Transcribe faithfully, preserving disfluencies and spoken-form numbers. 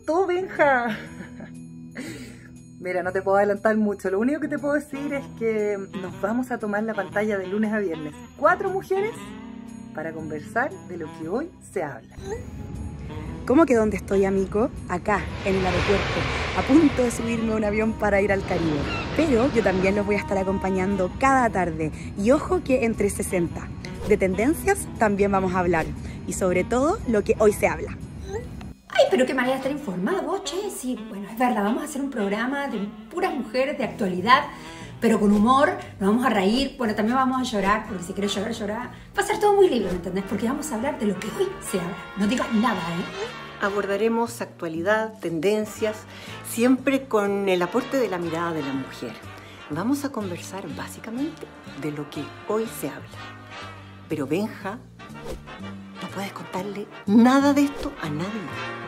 gustó, Benja? Mira, no te puedo adelantar mucho. Lo único que te puedo decir es que nos vamos a tomar la pantalla de lunes a viernes. Cuatro mujeres para conversar de lo que hoy se habla. ¿Cómo que dónde estoy, amigo? Acá, en el aeropuerto, a punto de subirme a un avión para ir al Caribe. Pero yo también los voy a estar acompañando cada tarde. Y ojo que entre sesenta. De tendencias también vamos a hablar. Y sobre todo, lo que hoy se habla. Ay, pero qué manera de estar informado, che. Sí, bueno, es verdad, vamos a hacer un programa de puras mujeres de actualidad, pero con humor, nos vamos a reír, bueno, también vamos a llorar, porque si quieres llorar, llorar. Va a ser todo muy libre, ¿me entendés? Porque vamos a hablar de lo que hoy se habla. No digas nada, ¿eh? Abordaremos actualidad, tendencias, siempre con el aporte de la mirada de la mujer. Vamos a conversar básicamente de lo que hoy se habla. Pero Benja, no puedes contarle nada de esto a nadie.